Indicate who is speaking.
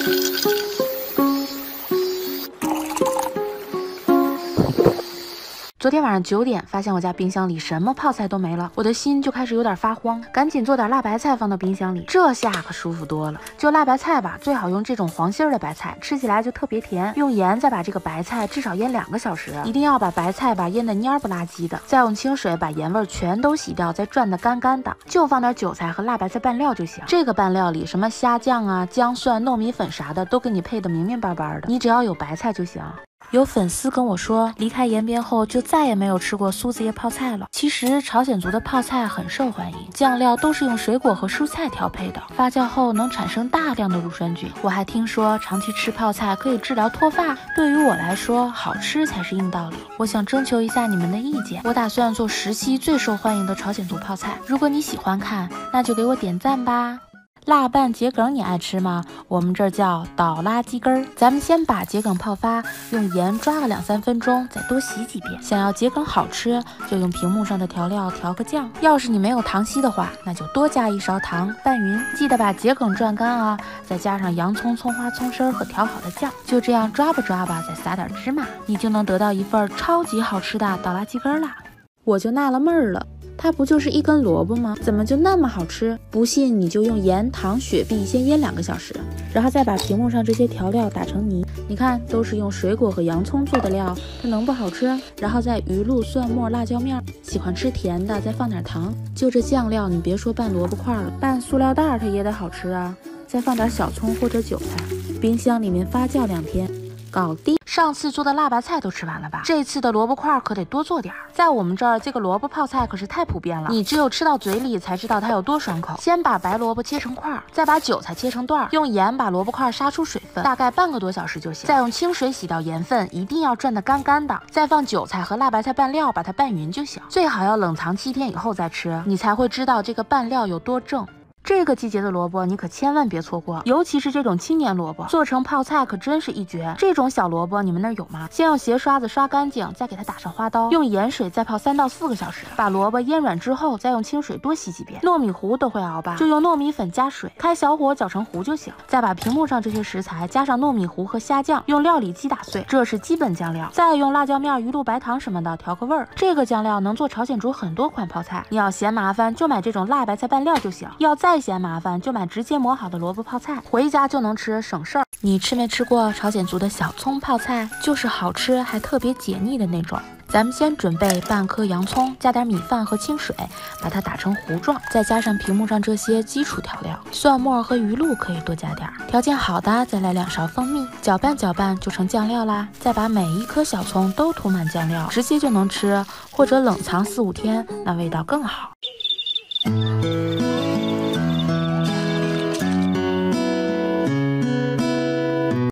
Speaker 1: 昨天晚上9点，发现我家冰箱里什么泡菜都没了，我的心就开始有点发慌，赶紧做点辣白菜放到冰箱里，这下可舒服多了。就辣白菜吧，最好用这种黄心儿的白菜，吃起来就特别甜。用盐再把这个白菜至少腌2个小时，一定要把白菜腌得蔫不拉几的，再用清水把盐味全都洗掉，再转得干干的，就放点韭菜和辣白菜拌料就行。这个拌料里什么虾酱啊、姜蒜、糯米粉啥的都给你配得明明白白的，你只要有白菜就行。有粉丝跟我说，离开延边后就再也没有吃过苏子叶泡菜了。其实朝鲜族的泡菜很受欢迎，酱料都是用水果和蔬菜调配的，发酵后能产生大量的乳酸菌。我还听说长期吃泡菜可以治疗脱发，对于我来说，好吃才是硬道理。我想征求一下你们的意见，我打算做10期最受欢迎的朝鲜族泡菜。如果你喜欢看，那就给我点赞吧。辣拌桔梗你爱吃吗？我们这儿叫倒拉鸡根儿。咱们先把桔梗泡发，用盐抓个2-3分钟，再多洗几遍。想要桔梗好吃，就用屏幕上的调料调个酱。要是你没有糖稀的话，那就多加1勺糖拌匀。记得把桔梗转干啊，再加上洋葱、葱花、葱丝和调好的酱，就这样抓吧抓吧，再撒点芝麻，你就能得到一份超级好吃的倒拉鸡根啦。我就纳了闷儿了。它不就是一根萝卜吗？怎么就那么好吃？不信你就用盐、糖、雪碧先腌2个小时，然后再把屏幕上这些调料打成泥。你看，都是用水果和洋葱做的料，它能不好吃？然后再鱼露、蒜末、辣椒面，喜欢吃甜的再放点糖。就这酱料，你别说拌萝卜块了，拌塑料袋它也得好吃啊。再放点小葱或者韭菜，冰箱里面发酵2天。搞定！上次做的辣白菜都吃完了吧？这次的萝卜块可得多做点儿。在我们这儿，这个萝卜泡菜可是太普遍了，你只有吃到嘴里才知道它有多爽口。先把白萝卜切成块，再把韭菜切成段，用盐把萝卜块杀出水分，大概半个多小时就行。再用清水洗掉盐分，一定要转得干干的。再放韭菜和辣白菜拌料，把它拌匀就行。最好要冷藏7天以后再吃，你才会知道这个拌料有多正。这个季节的萝卜你可千万别错过，尤其是这种青年萝卜，做成泡菜可真是一绝。这种小萝卜你们那儿有吗？先用鞋刷子刷干净，再给它打上花刀，用盐水再泡3到4个小时，把萝卜腌软之后，再用清水多洗几遍。糯米糊都会熬吧？就用糯米粉加水，开小火搅成糊就行。再把屏幕上这些食材加上糯米糊和虾酱，用料理机打碎，这是基本酱料。再用辣椒面、鱼露、白糖什么的调个味儿。这个酱料能做朝鲜族很多款泡菜。你要嫌麻烦，就买这种辣白菜拌料就行。要再嫌麻烦，就买直接磨好的萝卜泡菜，回家就能吃，省事儿。你吃没吃过朝鲜族的小葱泡菜？就是好吃还特别解腻的那种。咱们先准备半颗洋葱，加点米饭和清水，把它打成糊状，再加上屏幕上这些基础调料，蒜末和鱼露可以多加点。条件好的再来2勺蜂蜜，搅拌搅拌就成酱料啦。再把每一颗小葱都涂满酱料，直接就能吃，或者冷藏4-5天，那味道更好。